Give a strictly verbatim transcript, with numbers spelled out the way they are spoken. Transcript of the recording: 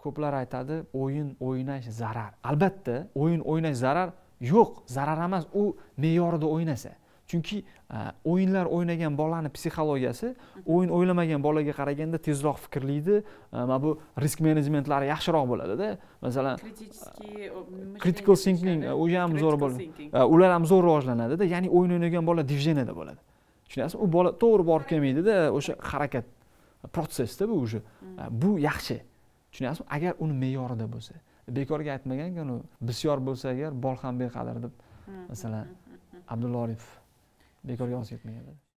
ko'plar aytadi, o'yin o'ynash zarar. Albatta, o'yin o'ynash zarar yo'q, zarar emas, u me'yorida o'ynasa. Chunki o'yinlar o'ynagan bolaning psixologiyasi o'yin o'ylamagan bolaga qaraganda tezroq fikrlaydi. Mana bu risk menejmentlari yaxshiroq bo'ladi-da. Masalan, critical thinking u ham zo'r bo'ladi. Ular ham zo'r rivojlanadi-da. Ya'ni o'yin o'ynagan bola divizionida bo'ladi. Tushunasizmi? U bola to'g'ri borib kelmaydi-da, o'sha harakat protsessda bu o'sha. Bu yaxshi. Tushunasizmi? Agar uni me'yorida bo'lsa. Bekorga aytmagan-ku, bisyor bo'lsa agar bol ham beqadr deb. Masalan, Abdulla Oripov bekorga yozib ketmagan.